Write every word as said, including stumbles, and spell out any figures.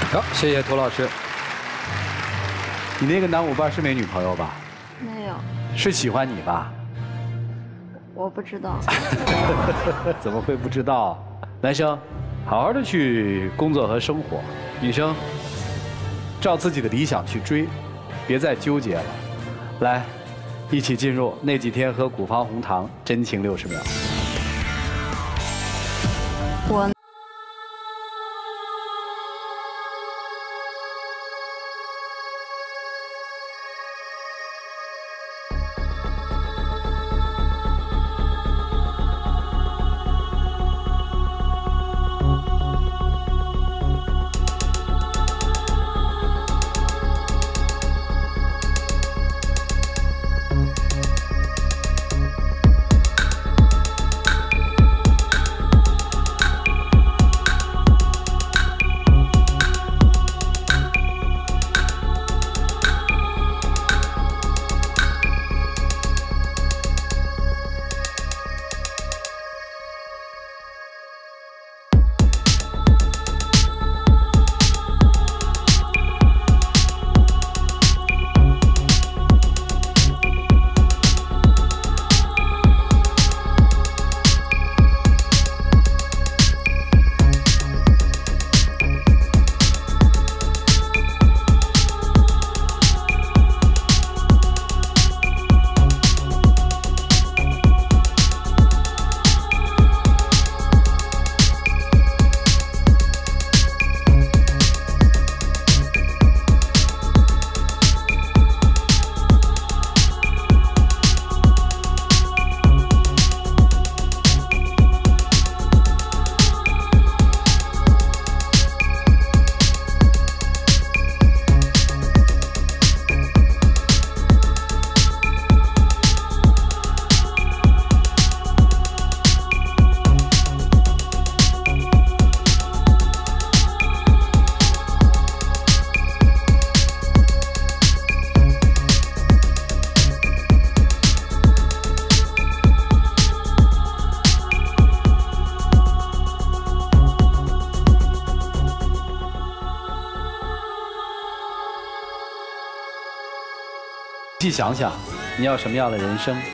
好，谢谢涂老师。你那个男舞伴是没女朋友吧？ 没有。 是喜欢你吧？ 我不知道。 怎么会不知道？男生，好好的去工作和生活；女生，照自己的理想去追，别再纠结了。来，一起进入那几天喝古方红糖真情六十秒。 我。 细想想，你要什么样的人生？